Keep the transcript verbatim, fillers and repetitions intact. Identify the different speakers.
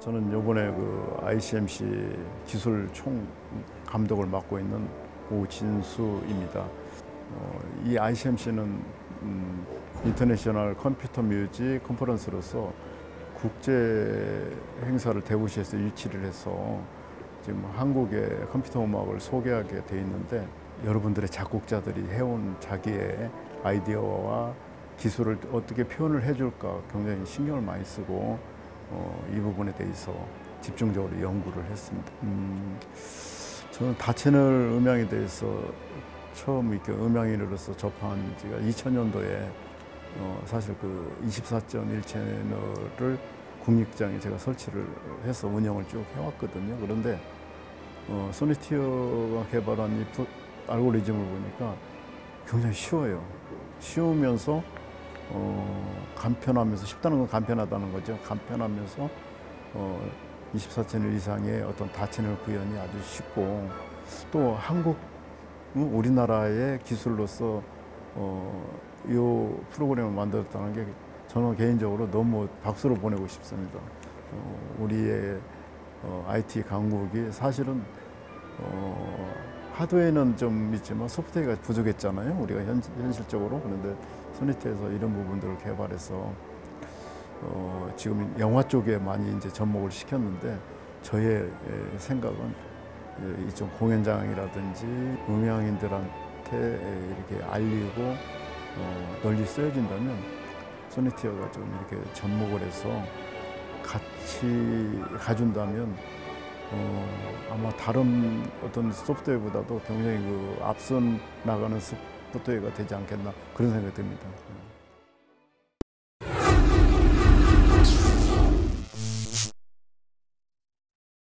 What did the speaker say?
Speaker 1: 저는 이번에 그 아이씨엠씨 기술 총 감독을 맡고 있는 오진수입니다. 어, 이 아이씨엠씨는 음, 인터내셔널 컴퓨터 뮤직 컨퍼런스로서 국제 행사를 대구시에서 유치를 해서 지금 한국의 컴퓨터 음악을 소개하게 돼 있는데, 여러분들의 작곡자들이 해온 자기의 아이디어와 기술을 어떻게 표현을 해줄까 굉장히 신경을 많이 쓰고 어, 이 부분에 대해서 집중적으로 연구를 했습니다. 음, 저는 다채널 음향에 대해서 처음 이렇게 음향인으로서 접한 지가 이천 년도에 어, 사실 그 이십사 점 일 채널을 국립극장에 제가 설치를 해서 운영을 쭉 해왔거든요. 그런데 어, 소니티어가 개발한 이 프, 알고리즘을 보니까 굉장히 쉬워요. 쉬우면서 어, 간편하면서, 쉽다는 건 간편하다는 거죠. 간편하면서 어, 이십사 채널 이상의 어떤 다채널 구현이 아주 쉽고, 또 한국, 우리나라의 기술로서 어, 이 프로그램을 만들었다는 게 저는 개인적으로 너무 박수를 보내고 싶습니다. 어, 우리의 어, 아이티 강국이 사실은 어, 하드웨어는 좀 있지만 소프트웨어가 부족했잖아요. 우리가 현, 현실적으로. 그런데 소니티에서 이런 부분들을 개발해서 어, 지금 영화 쪽에 많이 이제 접목을 시켰는데, 저의 생각은 이쪽 공연장이라든지 음향인들한테 이렇게 알리고 어, 널리 쓰여진다면 소니티어가 좀 이렇게 접목을 해서 같이 가준다면 어, 아마 다른 어떤 소프트웨어보다도 굉장히 그 앞선 나가는 소프트웨어가 되지 않겠나, 그런 생각이 듭니다.